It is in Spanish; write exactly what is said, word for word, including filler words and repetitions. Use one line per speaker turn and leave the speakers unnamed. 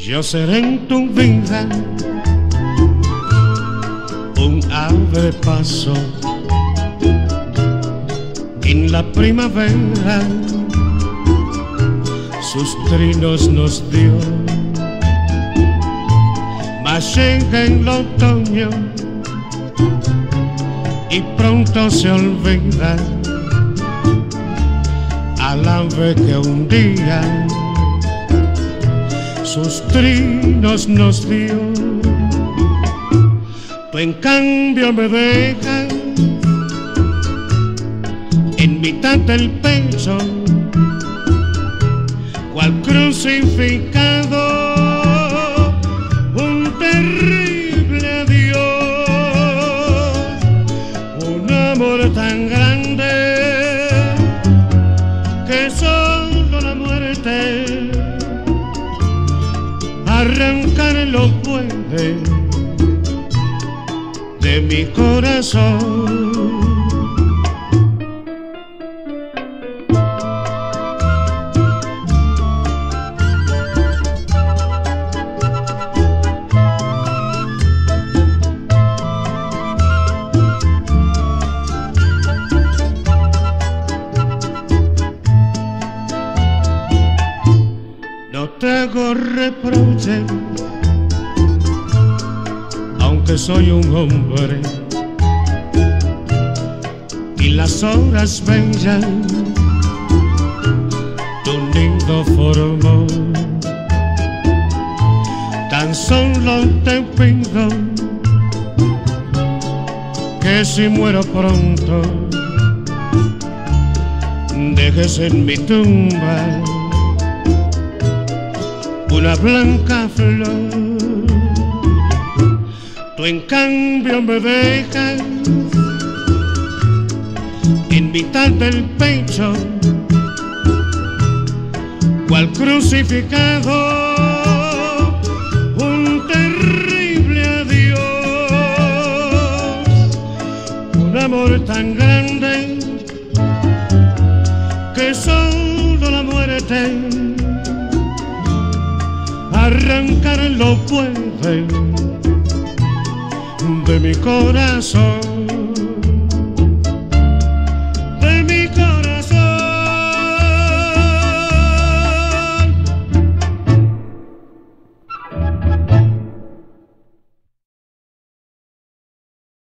Yo seré en tu vida un ave paso. En la primavera sus trinos nos dio, mas llega el otoño y pronto se olvida al ave que un día sus trinos nos dio. Tú en cambio me dejas en mitad del pecho, cual crucificado, un terrible adiós, un amor tan grande que solo la muerte arrancarlo puede de mi corazón. No te hago reproche, aunque soy un hombre y las horas bellas tu nido formó. Tan solo te pido que si muero pronto dejes en mi tumba una blanca flor. Tú en cambio me dejas en mitad del pecho, cual crucificado, un terrible adiós, un amor tan grande que solo la muerte arrancarlo puede de mi corazón.